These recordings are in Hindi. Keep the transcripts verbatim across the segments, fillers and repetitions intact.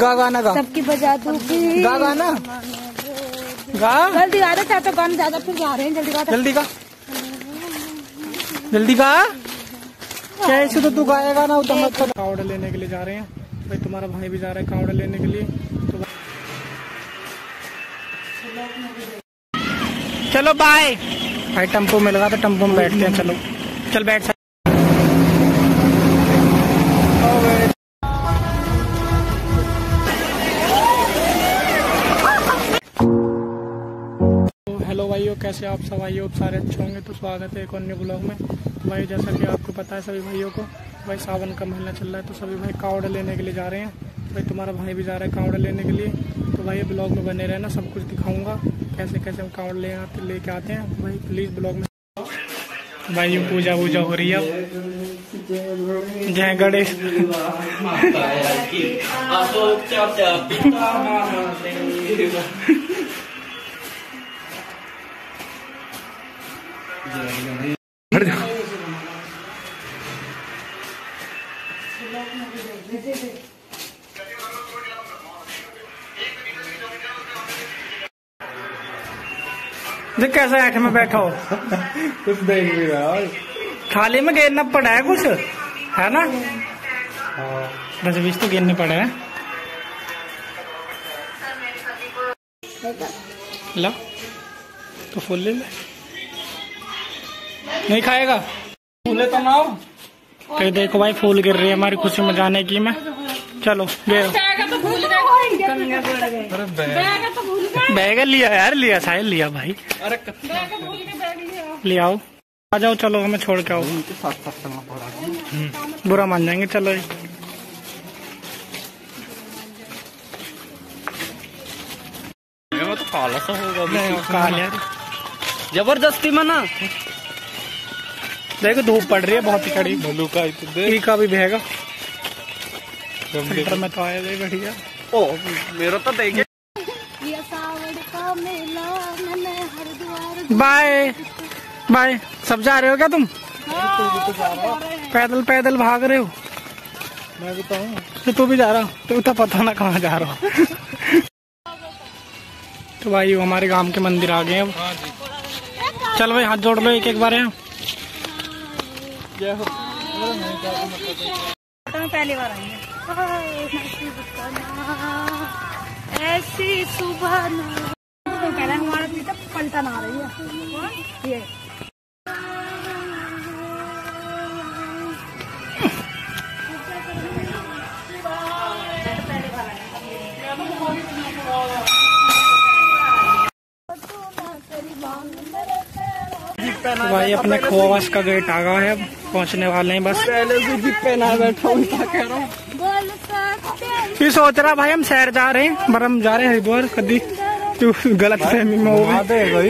गा गाना गा, सबकी बजा दूंगी। गा गाना गा, जल्दी आ रहे चाचा, गाना ज्यादा फिर जा रहे हैं, जल्दी गा, जल्दी गा, जल्दी गा। कैसे तो तू गाएगा ना, तो मत। कावड़ लेने के लिए जा रहे हैं भाई, तुम्हारा भाई भी जा रहा है कावड़ लेने के लिए। तो चलो बाय भाई, टेम्पो मिल गया तो टेम्पो में बैठते हैं। चलो चल बैठ। हेलो भाइयों, कैसे आप सब भाइयों, सारे अच्छे होंगे। तो स्वागत है एक और न्यू ब्लॉग में। तो भाई जैसा कि आपको पता है सभी भाइयों को, भाई सावन का महीना चल रहा है, तो सभी भाई कावड़ लेने के लिए जा रहे हैं। भाई तुम्हारा भाई भी जा रहा है कावड़ लेने के लिए। तो भाई ब्लॉग में बने रहना, सब कुछ दिखाऊंगा कैसे कैसे हम कावड़ ले आते लेके आते हैं। भाई प्लीज ब्लॉग में। भाई पूजा वूजा हो रही है अब। जय गणेश। देख कैसा ऐठ में बैठा हो, कुछ देख भी रहा, थाली में गिरना पड़ा है कुछ, है ना? दस बीस तो गिरने पड़े हैं। ला तो फूल ले ले, नहीं खाएगा? फूले तो ना। तो देखो भाई फूल गिर रही है हमारी खुशी में जाने की। मैं चलो गिरो। बैग लिया यार, लिया साहिल लिया भाई। अरे ले आओ, आ जाओ, चलो हमें छोड़ के आओ। बुरा मान जाएंगे। चलो तो काला सा होगा काल यार, जबरदस्ती में ना। देखो धूप पड़ रही है बहुत ही कड़ी। मलू का का भी बहेगा फिल्टर में तो आया गई बढ़िया। ओ मेरा तो देखे। Bye bye. सब जा रहे हो क्या तुम? पैदल पैदल भाग रहे हो? मैं भी तो हूँ। तो तू भी जा रहा हो? तो तो पता ना कहाँ जा रहा हो। तो भाई हमारे गांव के मंदिर आ गए अब। चल भाई हाथ जोड़ लो एक एक बार यहाँ। पहली बार आई है ऐसी सुबह ना। तो कह रहे हमारा पीछे पलटन आ रही है ये। तो भाई अपने खोवास का गेट आ गया है, अब पहुंचने वाले हैं बस। पहले से जीप पे ना बैठा हूँ, क्या कह रहा हूँ। ये सोच रहा भाई हम शहर जा रहे हैं, पर हम जा रहे हैं हरिद्वार। कभी तू गलत फहमी में हो गई।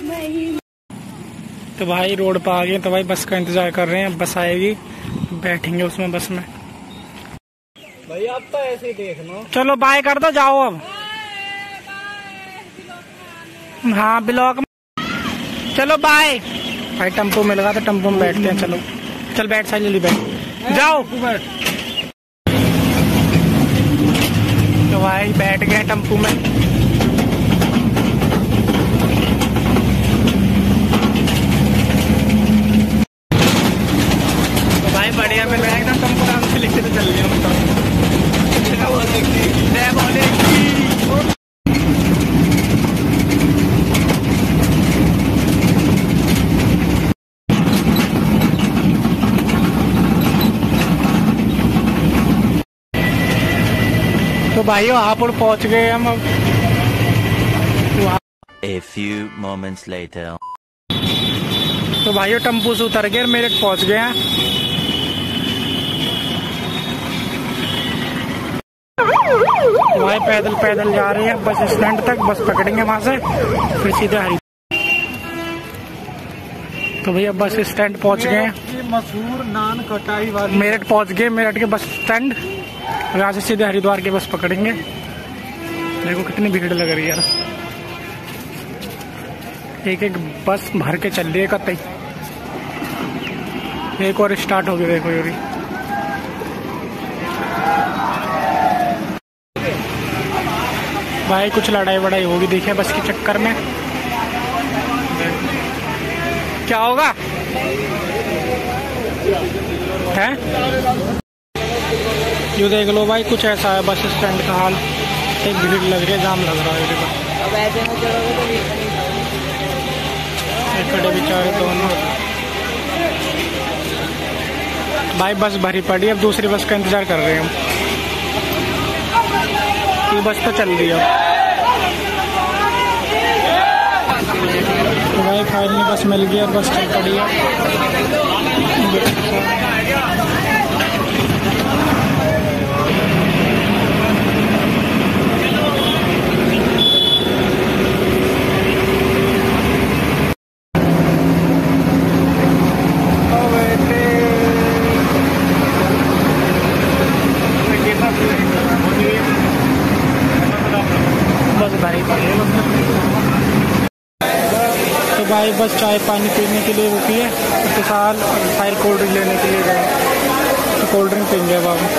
तो भाई रोड पर आ गए, तो भाई बस का इंतजार कर रहे हैं। बस आएगी, बैठेंगे उसमें बस में। भाई आप तो ऐसे ही देखना। चलो बाय कर दो, जाओ अब। हाँ ब्लॉग में। चलो बाय भाई, टेम्पो मिल गया तो टेम्पो में बैठते हैं। चलो चल बैठ साइड, जल्दी बैठ, जाओ बैठ। तो भाई बैठ गए टेम्पो में। तो भाई बढ़िया मिल रहा है एकदम, टेम्पो आराम से लेके तो चल रही है। तो भाइयों हापुड़ पहुंच गए हम अब। A few moments later. तो भाइयों टेम्पो से उतर गए, मेरठ पहुंच गए हैं। तो भाई पैदल पैदल जा रहे हैं बस स्टैंड तक, बस पकड़ेंगे वहां से फिर सीधे हरिद्वार। तो भैया बस स्टैंड पहुंच गए हैं, मशहूर नान कटाई वाली। मेरठ पहुंच गए, मेरठ के बस स्टैंड। यहाँ से सीधे हरिद्वार की बस पकड़ेंगे। देखो कितनी भीड़ लग रही है यार, एक एक बस भर के चल रही है कतई। एक और स्टार्ट हो गई, देखो योरी। भाई कुछ लड़ाई वड़ाई होगी देखिए बस के चक्कर में। क्या होगा है यू देख लो भाई, कुछ ऐसा है बस स्टैंड का हाल। एक भीड़ लग रही है, जाम लग रहा है। खड़े बेचारे दोनों भाई, बस भरी पड़ी, अब दूसरी बस का इंतजार कर रहे हैं हम। ये बस तो चल रही है तो भाई फाइनली बस मिल गई और बस चल पड़ी है। तो भाई बस चाय पानी पीने के लिए रुकी है, उसके साथ फायर कोल्ड ड्रिंक लेने के लिए गए तो कोल्ड ड्रिंक पीएंगे बाबू।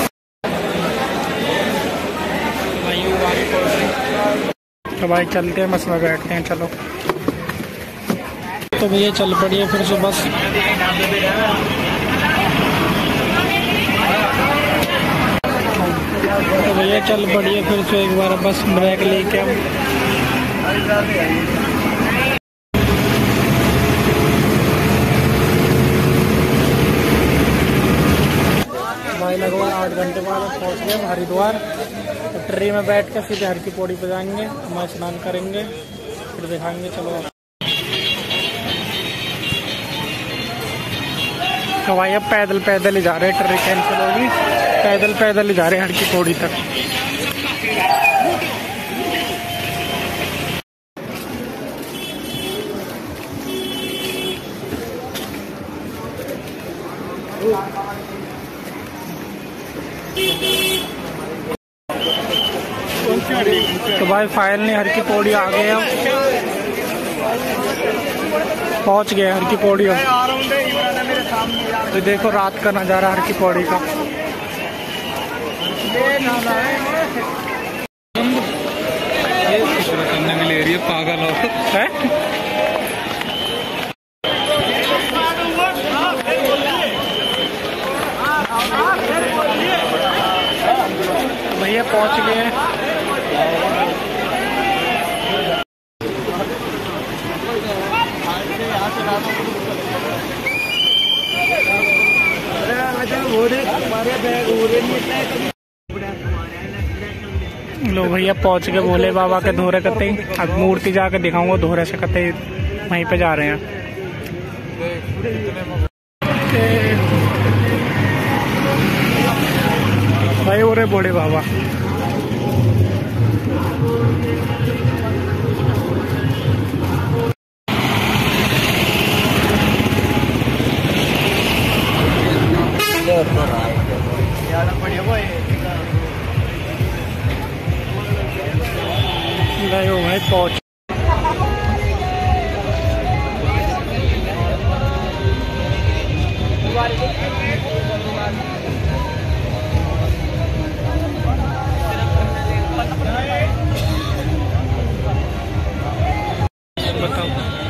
तो भाई चलते हैं, बस में बैठते हैं। चलो तो भैया चल पड़िए फिर से बस। तो भैया चल पड़िए फिर से एक बार बस ब्रेक लेके हम। भाई लगभग आठ घंटे बाद पहुंच गए हम हरिद्वार। तो ट्रेन में बैठ कर सीधे हर की पौड़ी पे जाएंगे, हम स्नान करेंगे फिर दिखाएंगे। चलो तो भाई अब पैदल पैदल ही जा रहे हैं, ट्रेन कैंसिल होगी, पैदल पैदल ही जा रहे हैं हर की पौड़ी तक। तो भाई फाइनली हर की पौड़ी आ गए, हम पहुंच गए हर की पौड़ी। तो देखो रात का नज़ारा हर की पौड़ी का। करने में ले रही है पागल हो है। भैया पहुंच गए। लो भैया पहुंच गए भोले बाबा के धोरे कते। अब मूर्ति जाके दिखाऊंगा धोरे से कते, वहीं पे जा रहे हैं। भाई हो रहे भोले बाबा। भाई पहुंच बताओ।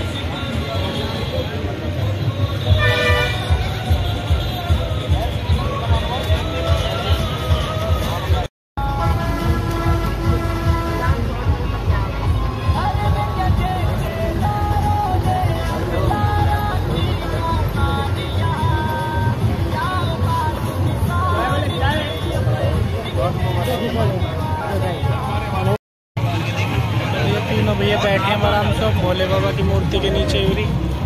तीनों भैया बैठे हैं आराम से भोले बाबा की मूर्ति के नीचे उरी।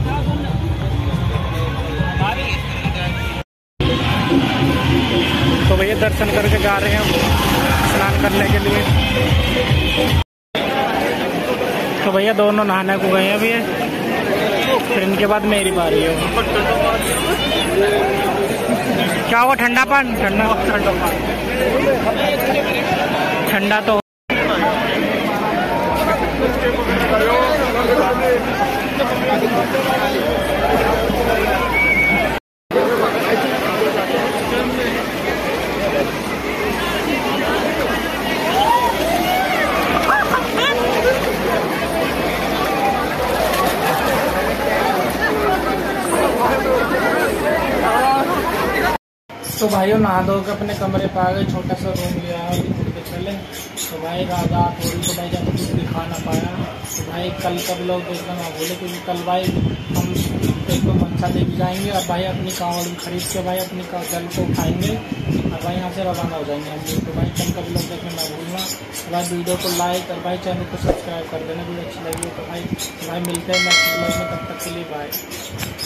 तो भैया दर्शन करके जा रहे हैं हम स्नान करने के लिए। तो भैया दोनों नहाने को गए हैं अभी, फिर इनके बाद मेरी बारी है। क्या हुआ? ठंडा पानी? ठंडा ठंडा तो तो भाइयों नहा धो के अपने कमरे पे आ गए, छोटा सा रूम लिया है अभी मुड़ के चले। तो भाई राजा थोड़ी तो भाई जब कुछ दिखा ना पाया, तो भाई कल का ब्लॉग देखना ना भूले, क्योंकि कल भाई हम एक तो मनसा देवी जाएंगे और भाई अपनी कांवड़ खरीद के भाई अपनी जल को उठाएंगे और भाई यहाँ से रवाना हो जाएंगे हम लोग। तो भाई कल का ब्लॉग देखना ना भूलना। तो भाई वीडियो को लाइक और भाई चैनल को सब्सक्राइब कर देना, वीडियो अच्छी लगी तो भाई। तो भाई मिलते हैं नेक्स्ट ब्लॉग में, तब तक के लिए बाय।